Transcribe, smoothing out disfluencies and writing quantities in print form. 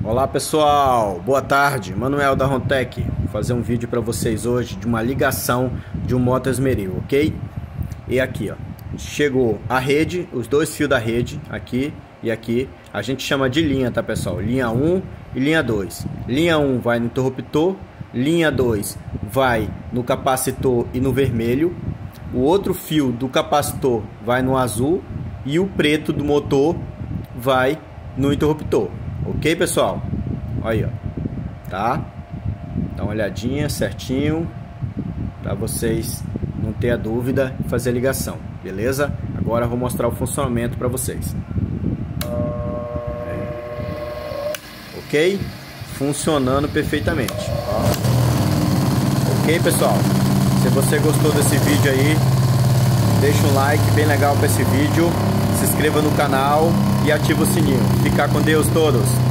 Olá pessoal, boa tarde, Manuel da Rontec. Vou fazer um vídeo para vocês hoje de uma ligação de um moto esmeril, ok? E aqui, ó, chegou a rede, os dois fios da rede, aqui e aqui. A gente chama de linha, tá pessoal? Linha 1 e linha 2. Linha 1 vai no interruptor, linha 2 vai no capacitor e no vermelho. O outro fio do capacitor vai no azul e o preto do motor vai no interruptor. Ok, pessoal? Aí, ó. Tá? Dá uma olhadinha certinho para vocês não ter a dúvida e fazer a ligação, beleza? Agora eu vou mostrar o funcionamento para vocês. Ok? Funcionando perfeitamente. Ó. Ok, pessoal? Se você gostou desse vídeo aí, deixa um like bem legal para esse vídeo. Se inscreva no canal e ativa o sininho. Fica com Deus todos.